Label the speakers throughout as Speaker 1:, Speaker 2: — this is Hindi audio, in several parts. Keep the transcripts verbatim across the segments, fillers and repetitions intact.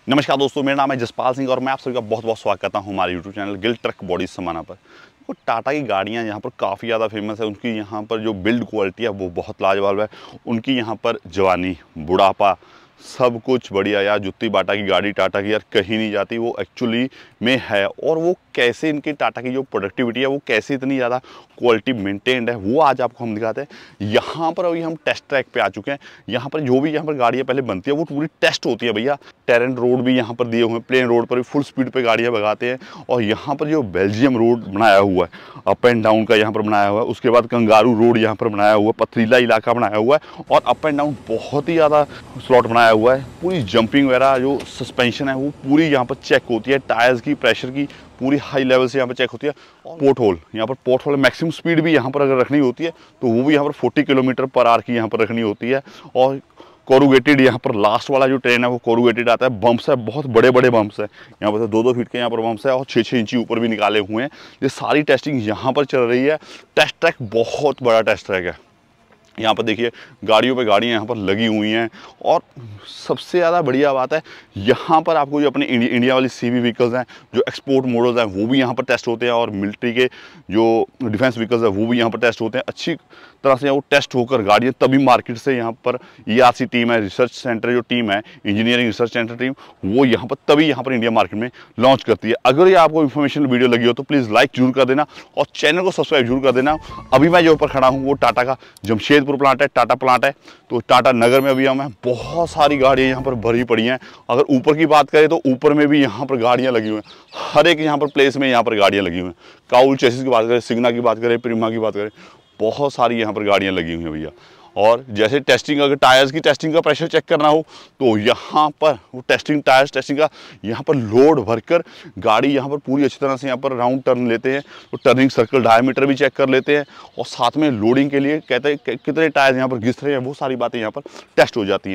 Speaker 1: नमस्कार दोस्तों, मेरा नाम है जसपाल सिंह और मैं आप सभी का बहुत बहुत स्वागत करता हूं हमारे YouTube channel Gill truck body Samana पर। वो टाटा की गाड़ियां यहाँ पर काफ़ी ज़्यादा फेमस है। उनकी यहाँ पर जो बिल्ड क्वालिटी है वो बहुत लाजवाब है। उनकी यहाँ पर जवानी, बुढ़ापा, सब कुछ बढ़िया यार। जुत्ती बाटा की गाड़ी टाटा की यार कहीं नहीं जाती, वो एक्चुअली में है। और वो कैसे इनकी टाटा की जो प्रोडक्टिविटी है वो कैसे इतनी ज़्यादा क्वालिटी मेंटेन्ड है वो आज आपको हम दिखाते हैं। यहाँ पर अभी हम टेस्ट ट्रैक पे आ चुके हैं। यहाँ पर जो भी यहाँ पर गाड़ियाँ पहले बनती है वो पूरी टेस्ट होती है भैया। टेरेन रोड भी यहाँ पर दिए हुए हैं, प्लेन रोड पर भी फुल स्पीड पे गाड़ियाँ भगाते हैं। और यहाँ पर जो बेल्जियम रोड बनाया हुआ है, अप एंड डाउन का यहाँ पर बनाया हुआ है। उसके बाद कंगारू रोड यहाँ पर बनाया हुआ है, पथरीला इलाका बनाया हुआ है और अप एंड डाउन बहुत ही ज़्यादा स्लॉट बनाया हुआ है। पूरी जंपिंग वगैरह जो सस्पेंशन है वो पूरी यहाँ पर चेक होती है। टायर्स की प्रेशर की पूरी हाई लेवल से यहाँ पर चेक होती है। और पोर्ट होल, यहाँ पर पोर्ट होल मैक्सिमम स्पीड भी यहाँ पर अगर रखनी होती है तो वो भी यहाँ पर चालीस किलोमीटर पर आवर की यहाँ पर रखनी होती है। और कोरुगेटेड यहाँ पर लास्ट वाला जो ट्रेन है वो कोरुगेटेड आता है। बम्प्स है, बहुत बड़े बड़े बम्प्स है यहाँ पर, दो दो फीट के यहाँ पर बम्प्स है और छः छः इंची ऊपर भी निकाले हुए हैं। ये सारी टेस्टिंग यहाँ पर चल रही है। टेस्ट ट्रैक बहुत बड़ा टेस्ट ट्रैक है। यहाँ पर देखिए गाड़ियों पे गाड़ियाँ यहाँ पर लगी हुई हैं। और सबसे ज़्यादा बढ़िया बात है, यहाँ पर आपको जो अपने इंडिया, इंडिया वाली सीवी व्हीकल्स हैं, जो एक्सपोर्ट मॉडल्स हैं वो भी यहाँ पर टेस्ट होते हैं। और मिलिट्री के जो डिफेंस व्हीकल्स हैं वो भी यहाँ पर टेस्ट होते हैं। अच्छी तरह से वो टेस्ट होकर गाड़ियाँ तभी मार्केट से यहाँ पर ई आर सी टीम है, रिसर्च सेंटर जो टीम है, इंजीनियरिंग रिसर्च सेंटर टीम, वो यहाँ पर तभी यहाँ पर इंडिया मार्केट में लॉन्च करती है। अगर ये आपको इन्फॉर्मेशन वीडियो लगी हो तो प्लीज़ लाइक जरूर कर देना और चैनल को सब्सक्राइब जरूर कर देना। अभी मैं जो ऊपर खड़ा हूँ वो टाटा का जमशेदपुर प्लांट है, टाटा प्लांट है। तो टाटा नगर में अभी हम हैं। बहुत सारी गाड़ियाँ यहाँ पर भरी पड़ी हैं। अगर ऊपर की बात करें तो ऊपर में भी यहाँ पर गाड़ियाँ लगी हुई हैं। हर एक यहाँ पर प्लेस में यहाँ पर गाड़ियाँ लगी हुई हैं। काउल चेसिस की बात करें, सिग्ना की बात करें, प्रिमा की बात करें, बहुत सारी यहाँ पर गाड़ियाँ लगी हुई हैं भैया। और जैसे टेस्टिंग, अगर टायर्स की टेस्टिंग का प्रेशर चेक करना हो तो यहाँ पर वो टेस्टिंग, टायर्स टेस्टिंग का यहाँ पर लोड भरकर गाड़ी यहाँ पर पूरी अच्छी तरह से यहाँ पर राउंड टर्न लेते हैं। तो टर्निंग सर्कल डायमीटर भी चेक कर लेते हैं और साथ में लोडिंग के लिए कहते हैं कितने टायर्स यहाँ पर घिस रहे हैं, वो सारी बातें यहाँ पर टेस्ट हो जाती हैं।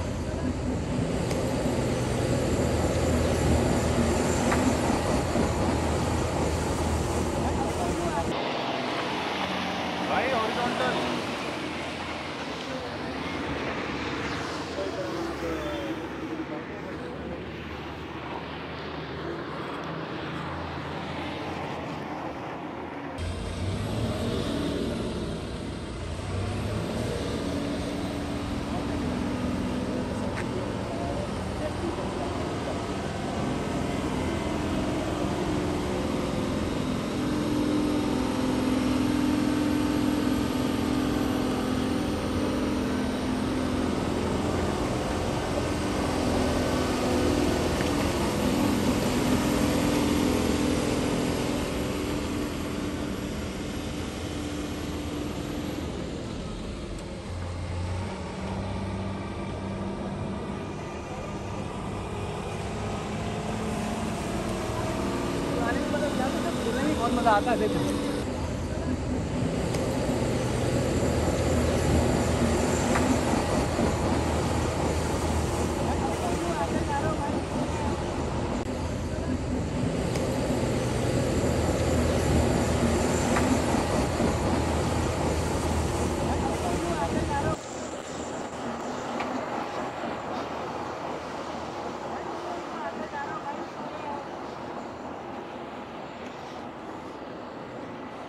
Speaker 2: बहुत मजा आता है देखो।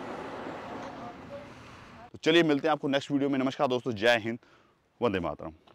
Speaker 1: तो चलिए मिलते हैं आपको नेक्स्ट वीडियो में। नमस्कार दोस्तों, जय हिंद, वंदे मातरम।